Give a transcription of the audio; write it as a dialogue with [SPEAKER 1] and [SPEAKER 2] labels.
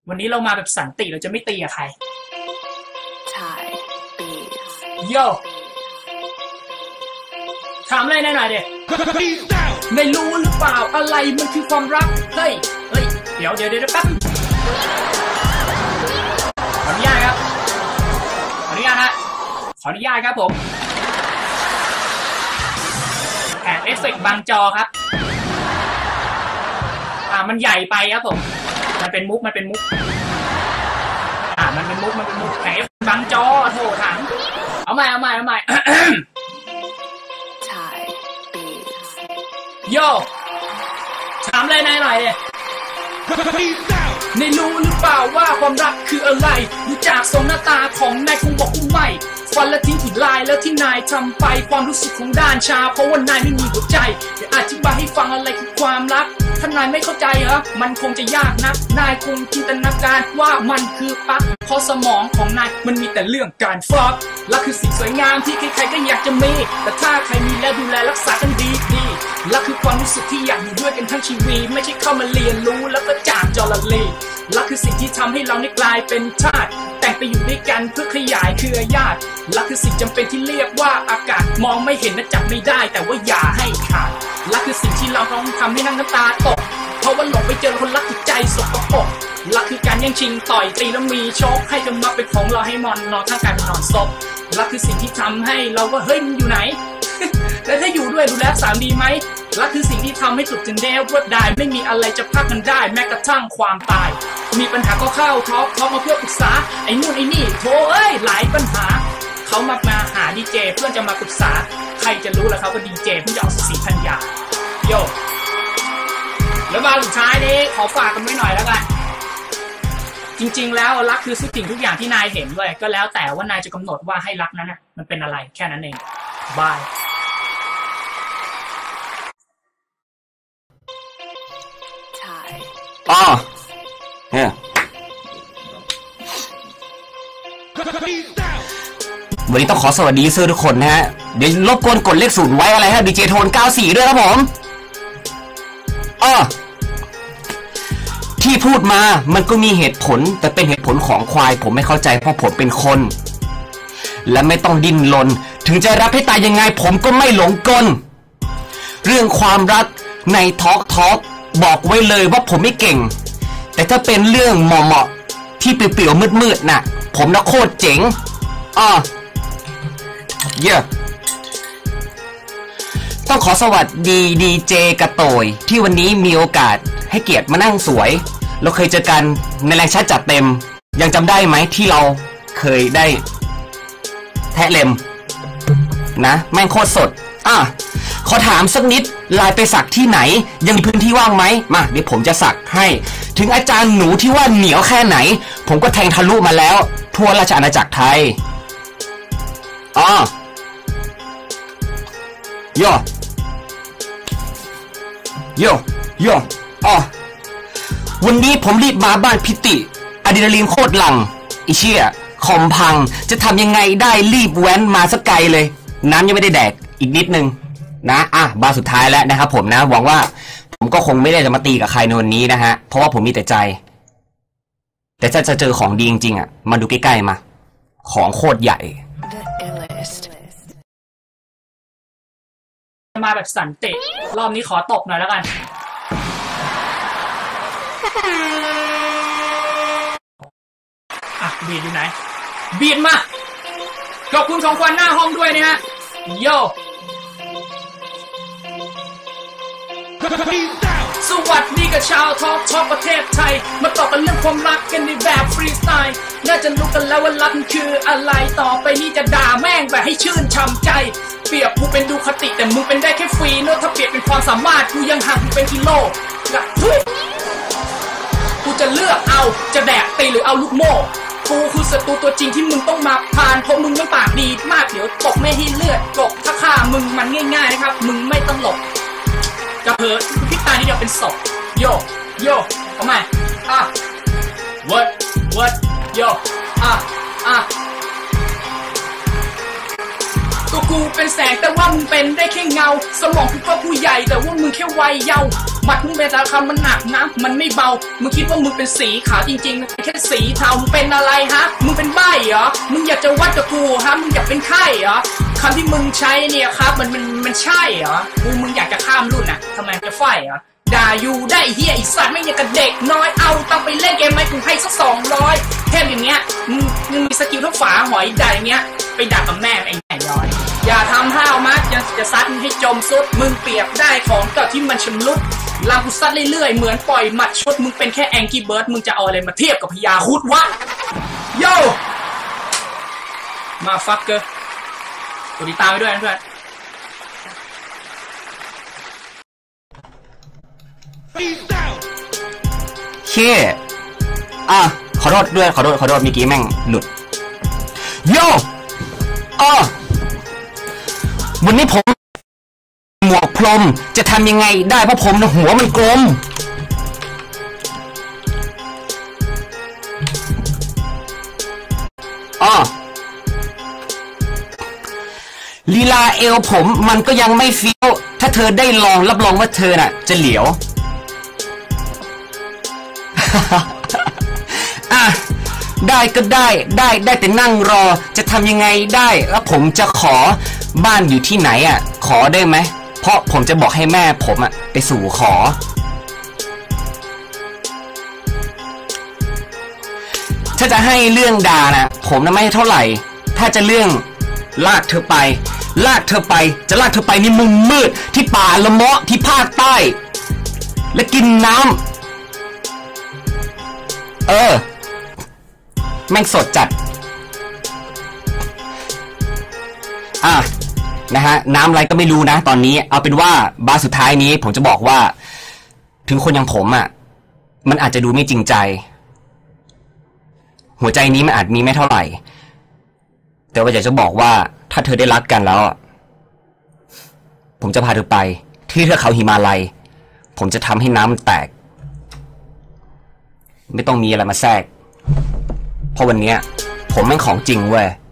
[SPEAKER 1] วันนี้เรามาแบบสันติเราจะไม่ตีกับใครโยถามอะไรหน่อยเด็กไม่รู้หรือเปล่าอะไรมันคือความรักเฮ้ยเดี๋ยวแป๊บขออนุญาตครับขออนุญาตครับผมแอบเอฟเฟกต์บางจอครับมันใหญ่ไปครับผมมันเป็นมุกมันเป็นมุกแอบบังจอโถถังเอาใหม่ โย่ถามอะไรหน่อยเลยในรู้หรือเปล่าว่าความรักคืออะไรดูจากทรงหน้าตาของนายคงบอกว่าไม่ฟันและทิ้งที่ลายแล้วที่นายทำไปความรู้สึกของด้านชาเพราะว่านายไม่มีหัวใจเดี๋ยวอธิบายให้ฟังอะไรคือความรักถ้านายไม่เข้าใจเหรอมันคงจะยากนักนายคงจินตนาการว่ามันคือปักเพราะสมองของนายมันมีแต่เรื่องการฟักรักคือสิ่งสวยงามที่ใครๆก็อยากจะมีแต่ถ้าใครมีแล้วดูแลรักษากันดีรักคือความรู้สึกที่อยากอยู่ด้วยกันทั้งชีวิตไม่ใช่เข้ามาเรียนรู้แล้วก็จากจอละลีรักคือสิ่งที่ทำให้เราได้กลายเป็นชาติแต่งไปอยู่ด้วยกันเพื่อขยายเครือญาติรักคือสิ่งจำเป็นที่เรียกว่าอากาศมองไม่เห็นและจับไม่ได้แต่ว่าอย่าให้ขาดรักคือสิ่งที่เราต้องทำให้นั่งน้ำตาตกเพราะว่าหลงไปเจอคนรักจิตใจสกปรกรักคือการแย่งชิงต่อยตีแล้วมีโชคให้จงมาเป็นของเราให้มอนนอนทั้งการนอนศพรักคือสิ่งที่ทำให้เราก็เฮ้ยมันอยู่ไหน และถ้าอยู่ด้วยดูแลสามดีไหมรักคือสิ่งที่ทำให้จุดถึงแนวว่าได้ไม่มีอะไรจะพักกันได้แม้กระทั่งความตายมีปัญหาก็เข้าท็อกมาเพื่อปรึกษาไอ้นู่นไอ้นี่โธ่หลายปัญหาเขามาหาดีเจเพื่อจะมาปรึกษาใครจะรู้ล่ะเขาก็ดีเจเพิ่งจะเอาสีพันยาโยแล้วมาสุดท้ายนี้ขอฝากกันไว้หน่อยแล้วกันจริงๆแล้วรักคือสิ่งทุกอย่างที่นายเห็นด้วยก็แล้วแต่ว่านายจะกำหนดว่าให้รักนั้นมันเป็นอะไรแค่นั้นเองบาย
[SPEAKER 2] เนี่ยวันนี้ต้องขอสวัสดีเซอร์ทุกคนนะฮะเดี๋ยวรบกวนกดเลข0ไว้อะไรฮะดีเจโทน94ด้วยครับผมที่พูดมามันก็มีเหตุผลแต่เป็นเหตุผลของควายผมไม่เข้าใจเพราะผมเป็นคนและไม่ต้องดิ้นรนถึงจะรักให้ตายยังไงผมก็ไม่หลงกลเรื่องความรักในทอล์กบอกไว้เลยว่าผมไม่เก่งแต่ถ้าเป็นเรื่องเหมาะๆที่เปลี่ยวๆมืดๆน่ะผมน่ะโคตรเจ๋งเยอะต้องขอสวัสดีดีเจกระโตยที่วันนี้มีโอกาสให้เกียรติมานั่งสวยเราเคยเจอกันในแรงชัดจัดเต็มยังจำได้ไหมที่เราเคยได้แทะเล็มนะแม่งโคตรสดขอถามสักนิดลายไปสักที่ไหนยังมีพื้นที่ว่างไหมมาเดี๋ยวผมจะสักให้ถึงอาจารย์หนูที่ว่าเหนียวแค่ไหนผมก็แทงทะลุมาแล้วทั่วราชอาณาจักรไทยโยวันนี้ผมรีบมาบ้านพิติอะดรีนาลีนโคตรหลั่งไอ้เชี่ยคอมพังจะทำยังไงได้รีบแว้นมาสักไกลเลยน้ำยังไม่ได้แดกอีกนิดนึงนะบาร์สุดท้ายแล้วนะครับผมนะหวังว่าผมก็คงไม่ได้จะมาตีกับใครในวันนี้นะฮะเพราะว่าผมมีแต่ใจแต่ถ้าจะเจอของดีจริงๆมาดูใกล้ๆมาของโคตรใหญ่
[SPEAKER 1] มาแบบสันติรอบนี้ขอตบหน่อยแล้วกันบีดอยู่ไหนบีดมาขอบคุณของขวัญหน้าห้องด้วยนะฮะโยสวัสดีกับชาวท็อปประเทศไทยมาต่อกันเรื่องความรักกันในแบบฟรีสไตล์น่าจะรู้กันแล้วว่ารักมันคืออะไรต่อไปนี้จะด่าแม่งแบบให้ชื่นช่ำใจเปรียบกูเป็นดูคติแต่มึงเป็นได้แค่ฟรีโน้ตถ้าเปรียบเป็นความสามารถกูยังห่างมึงเป็นกิโลกูจะเลือกเอาจะแดกตีหรือเอาลูกโม่กูคือศัตรูตัวจริงที่มึงต้องมาผ่านเพราะมึงไม่ปากดีมากเดี๋ยวตกไม่ให้เลือดกบถ้าฆ่ามึงมันง่ายๆนะครับมึงไม่ต้องหลบกระเพิดพิษตานี่เดียวเป็นศพโยทำไมwhat โยตัวกูเป็นแสงแต่ว่ามึงเป็นได้แค่เงาสมองกูก็ผู้ใหญ่แต่ว่ามึงแค่วัยเยาว์หมัดมึงเป็นตะคำมันหนักนะมันไม่เบามึงคิดว่ามึงเป็นสีขาวจริงๆมันแค่สีเทามึงเป็นอะไรฮะมึงเป็นใบ้เหรอมึงอยากจะวัดกับกูฮะมึงอยากเป็นไข้เหรอคำที่มึงใช้เนี่ยครับมันใช่เหรอมึงอยากจะข้ามรุ่นน่ะทำไมจะไฟเหรอด่าอยู่ได้เฮียไอสัตว์ไม่อยากกับเด็กน้อยเอาตังไปเล่นเกมไหมกูให้สัก200แค่อย่างเงี้ยมึงมีสกิลทั้งฝาหอยด่าอย่างเงี้ยไปด่ากับแม่ไอ้ไก่ย้อยอย่าทำห้าวมัดจะซัดให้จมซุดมึงเปรียบได้ของเก่าที่มันชำรุดลำกูซัดเรื่อยๆเหมือนปล่อยหมัดชดมึงเป็นแค่แองกี้เบิร์ดมึงจะเอาอะไรมาเทียบกับพญาครุฑวะโย่มาฟักเกอร์กดติดตามไปด้วยนะเพื่อน
[SPEAKER 2] เช่ขอโทษด้วยขอโทษเมื่อกี้แม่งหลุดโย่วันนี้ผมหมวกพรมจะทำยังไงได้เพราะผมนะหัวมันกลมลีลาเอวผมมันก็ยังไม่เฟี้ยวถ้าเธอได้ลองรับรองว่าเธอน่ะจะเหลียวได้ก็ได้แต่นั่งรอจะทำยังไงได้แล้วผมจะขอบ้านอยู่ที่ไหนขอได้ไหมเพราะผมจะบอกให้แม่ผมไปสู่ขอถ้าจะให้เรื่องด่านะผมน่ะไม่เท่าไหร่ถ้าจะเรื่องลากเธอไปจะลากเธอไปในมุมมืดที่ป่าละเมาะที่ภาคใต้และกินน้ำแม่งสดจัดนะฮะน้ำอะไรก็ไม่รู้นะตอนนี้เอาเป็นว่าบาร์สุดท้ายนี้ผมจะบอกว่าถึงคนอย่างผมมันอาจจะดูไม่จริงใจหัวใจนี้มันอาจมีไม่เท่าไหร่แต่ว่าอยากจะบอกว่าถ้าเธอได้รักกันแล้วผมจะพาเธอไปที่เทือกเขาหิมาลัยผมจะทำให้น้ำมันแตกไม่ต้องมีอะไรมาแทรกเพราะวันนี้ผมแม่งของจริงเว้ย